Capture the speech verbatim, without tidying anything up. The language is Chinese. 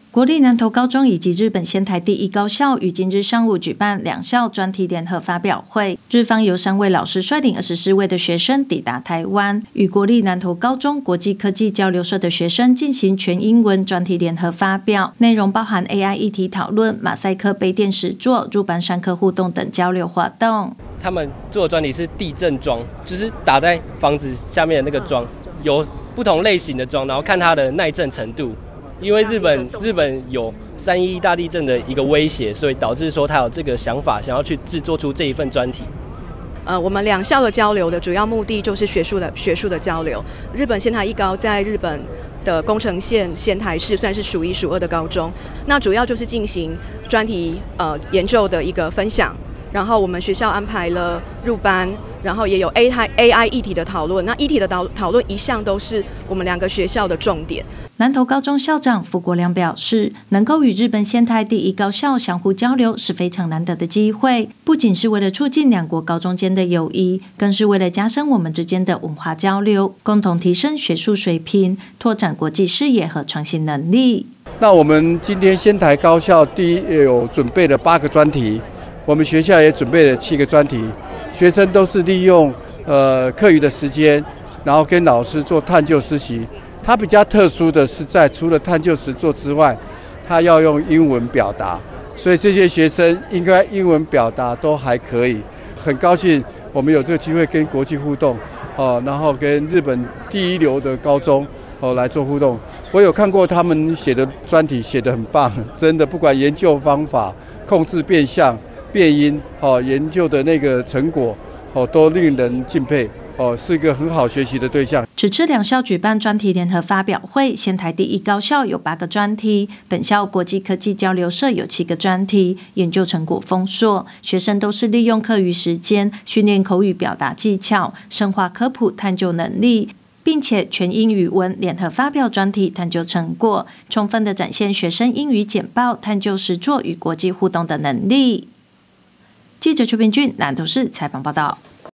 国立南投高中以及日本仙台第一高校于今日上午举办两校专题联合发表会，日方由三位老师率领二十四位的学生抵达台湾，与国立南投高中国际科技交流社的学生进行全英文专题联合发表，内容包含 A I 议题讨论、马赛克杯垫实作、入班上课互动等交流活动。 他们做的专题是地震桩，就是打在房子下面的那个桩，有不同类型的桩，然后看它的耐震程度。因为日本日本有三一大地震的一个威胁，所以导致说他有这个想法，想要去制作出这一份专题。 呃，我们两校的交流的主要目的就是学术的学术的交流。日本仙台一高在日本的宫城县仙台市算是数一数二的高中，那主要就是进行专题呃研究的一个分享。然后我们学校安排了入班，然后也有 A I 议题的讨论。那议题的讨讨论一向都是我们两个学校的重点。 南投高中校长傅国良表示，能够与日本仙台第一高校相互交流是非常难得的机会，不仅是为了促进两国高中间的友谊，更是为了加深我们之间的文化交流，共同提升学术水平，拓展国际视野和创新能力。 那我们今天仙台高校第一有准备了八个专题。我们学校也准备了七个专题，学生都是利用呃课余的时间，然后跟老师做探究实习。它比较特殊的是在除了探究实作之外，它要用英文表达，所以这些学生应该英文表达都还可以。很高兴我们有这个机会跟国际互动，哦，然后跟日本第一流的高中哦来做互动。我有看过他们写的专题，写得很棒，真的不管研究方法、控制变相。变音哦，研究的那个成果哦，都令人敬佩哦，是一个很好学习的对象。 此次两校举办专题联合发表会，仙台第一高校有八个专题，本校国际科技交流社有七个专题，研究成果丰硕。学生都是利用课余时间训练口语表达技巧，深化科普探究能力。并且全英语文联合发表专题探究成果，充分的展现学生英语简报、探究实作与国际互动的能力。记者邱平俊南投市采访报道。